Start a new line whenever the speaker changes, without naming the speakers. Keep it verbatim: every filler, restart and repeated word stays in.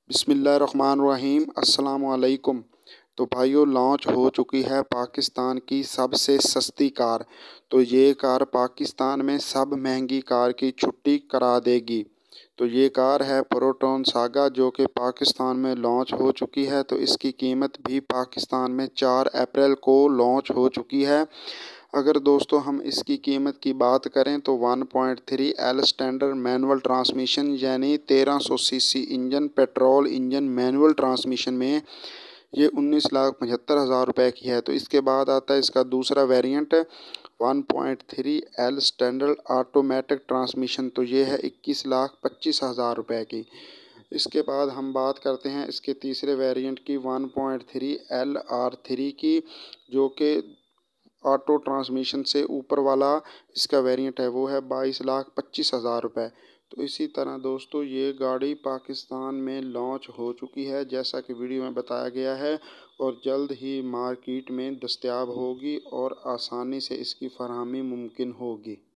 बिस्मिल्लाहिर्रहमानिर्रहीम अस्सलामुअलैकुम। तो भाइयों, लॉन्च हो चुकी है पाकिस्तान की सबसे सस्ती कार। तो ये कार पाकिस्तान में सब महंगी कार की छुट्टी करा देगी। तो ये कार है प्रोटॉन सागा, जो कि पाकिस्तान में लॉन्च हो चुकी है। तो इसकी कीमत भी पाकिस्तान में चार अप्रैल को लॉन्च हो चुकी है। अगर दोस्तों हम इसकी कीमत की बात करें तो one point three L standard manual transmission यानी तेरह सौ CC engine, petrol engine manual transmission में ये उन्नीस लाख पचहत्तर हज़ार रुपये की है। तो इसके बाद आता है इसका दूसरा variant one point three L standard automatic transmission. तो ये है इक्कीस लाख पच्चीस हज़ार रुपये की। इसके बाद हम बात करते हैं इसके तीसरे वेरिएंट की one point three L R three की, जो कि ऑटो ट्रांसमिशन से ऊपर वाला इसका वेरिएंट है, वो है बाईस लाख पच्चीस हज़ार रुपये। तो इसी तरह दोस्तों ये गाड़ी पाकिस्तान में लॉन्च हो चुकी है, जैसा कि वीडियो में बताया गया है, और जल्द ही मार्केट में दस्तयाब होगी और आसानी से इसकी फरहमी मुमकिन होगी।